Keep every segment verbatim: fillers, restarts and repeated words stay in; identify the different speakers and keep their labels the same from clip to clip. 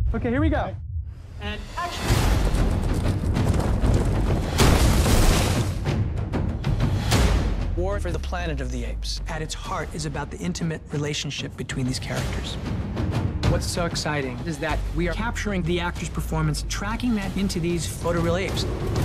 Speaker 1: Okay, here we go.
Speaker 2: And action. War for the Planet of the Apes, at its heart, is about the intimate relationship between these characters. What's so exciting is that we are capturing the actor's performance, tracking that into these photoreal apes.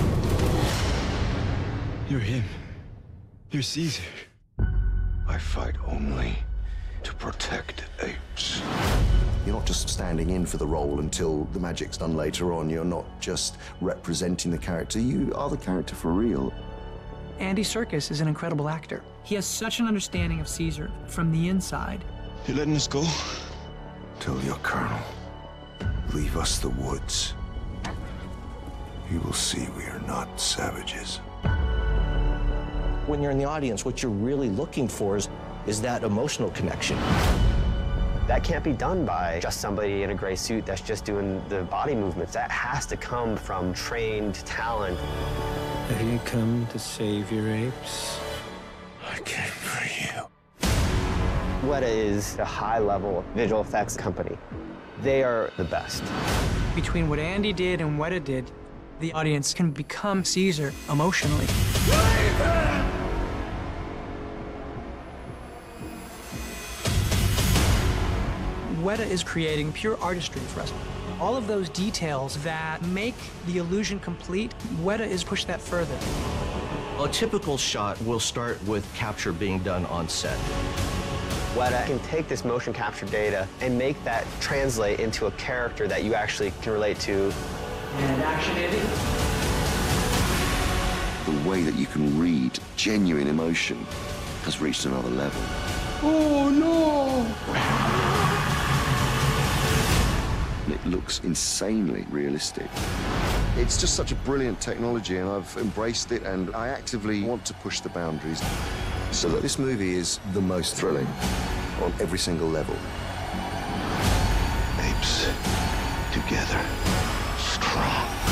Speaker 3: You're him. You're Caesar.
Speaker 4: I fight only to protect apes.
Speaker 5: You're not just standing in for the role until the magic's done later on. You're not just representing the character. You are the character for real.
Speaker 2: Andy Serkis is an incredible actor. He has such an understanding of Caesar from the inside.
Speaker 3: You're letting us go?
Speaker 4: Tell your colonel, leave us the woods. He will see we are not savages.
Speaker 6: When you're in the audience, what you're really looking for is, is that emotional connection.
Speaker 7: That can't be done by just somebody in a gray suit that's just doing the body movements. That has to come from trained talent.
Speaker 8: Have you come to save your apes?
Speaker 4: I came for you.
Speaker 7: Weta is a high-level visual effects company. They are the best.
Speaker 2: Between what Andy did and Weta did, the audience can become Caesar emotionally. Weta is creating pure artistry for us. All of those details that make the illusion complete, Weta is pushed that further.
Speaker 6: A typical shot will start with capture being done on set.
Speaker 7: Weta can take this motion capture data and make that translate into a character that you actually can relate to.
Speaker 2: And action, Andy.
Speaker 5: The way that you can read genuine emotion has reached another level.
Speaker 1: Oh, no!
Speaker 5: It looks insanely realistic. It's just such a brilliant technology, and I've embraced it, and I actively want to push the boundaries so that this movie is the most thrilling on every single level.
Speaker 4: Apes, together, strong.